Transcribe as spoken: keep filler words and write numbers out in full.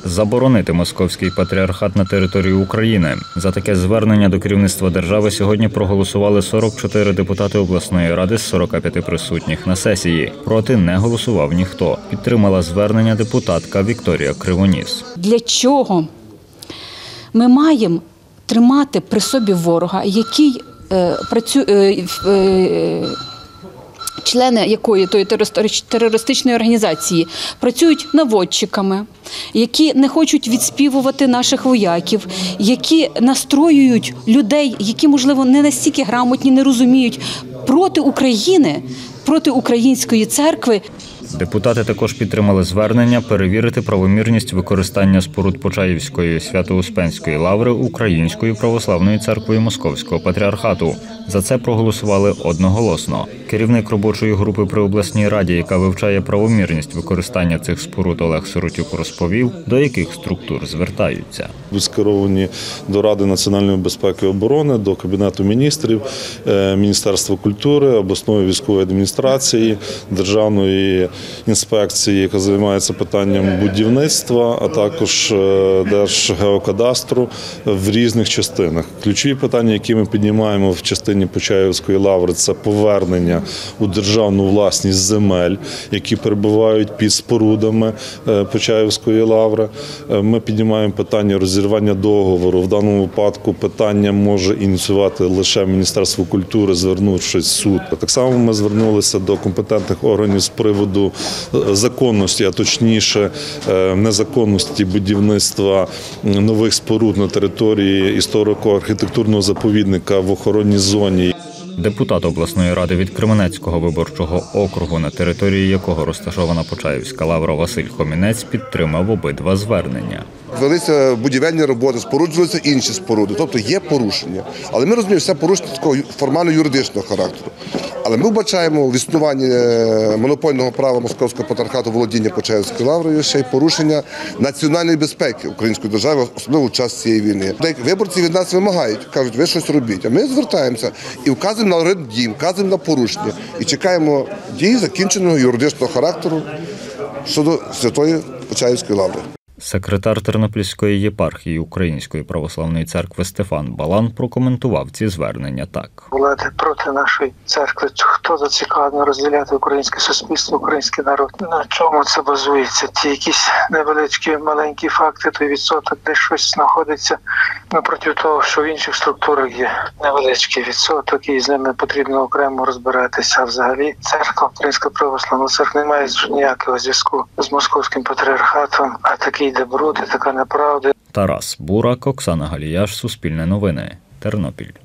заборонити московський патріархат на території України. За таке звернення до керівництва держави сьогодні проголосували сорок чотири депутати обласної ради з сорока п'яти присутніх на сесії. Проти не голосував ніхто. Підтримала звернення депутатка Вікторія Кривоніс. Для чого ми маємо тримати при собі ворога, який е, працює, е, е, члени якої тої терористичної організації працюють наводчиками, які не хочуть відспівувати наших вояків, які настроюють людей, які, можливо, не настільки грамотні, не розуміють, проти України, проти української церкви. Депутати також підтримали звернення перевірити правомірність використання споруд Почаївської Свято-Успенської лаври Українською православною церквою Московського патріархату. За це проголосували одноголосно. Керівник робочої групи при обласній раді, яка вивчає правомірність використання цих споруд, Олег Сиротюк розповів, до яких структур звертаються. Скеровані до Ради національної безпеки і оборони, до Кабінету міністрів, Міністерства культури, обласної військової адміністрації, Державної інспекції, яка займається питанням будівництва, а також Держгеокадастру в різних частинах. Ключові питання, які ми піднімаємо в частині Почаївської лаври, це повернення у державну власність земель, які перебувають під спорудами Почаївської лаври. Ми піднімаємо питання розірвання договору. В даному випадку питання може ініціювати лише Міністерство культури, звернувшись в суд. Так само ми звернулися до компетентних органів з приводу законності, а точніше незаконності будівництва нових споруд на території історико-архітектурного заповідника в охоронній зоні. Депутат обласної ради від Кременецького виборчого округу, на території якого розташована Почаївська лавра, Василь Хомінець підтримав обидва звернення. Велися будівельні роботи, споруджувалися інші споруди, тобто є порушення. Але ми розуміємо, що це порушення такого формально-юридичного характеру. Але ми вбачаємо в існуванні монопольного права Московського патріархату володіння Почаївською лаврою ще й порушення національної безпеки української держави, особливо в час цієї війни. Виборці від нас вимагають, кажуть, ви щось робіть. А ми звертаємося і вказуємо на ряд дій, вказуємо на порушення. І чекаємо дій закінченого юридичного характеру щодо Святої Почаївської лаври. Секретар Тернопільської єпархії Української православної церкви Стефан Балан прокоментував ці звернення так. Влади проти нашої церкви. Хто зацікавлений розділяти українське суспільство, український народ? На чому це базується? Ті якісь невеличкі, маленькі факти, той відсоток, де щось знаходиться. Ми проти того, що в інших структурах є невеличкий відсоток, і з ними потрібно окремо розбиратися. А взагалі церква, Українська православна церква, не має ніякого зв'язку з московським патріархатом, а такий де бруд, така неправда. Тарас Бурак, Оксана Галіяш, Суспільне новини, Тернопіль.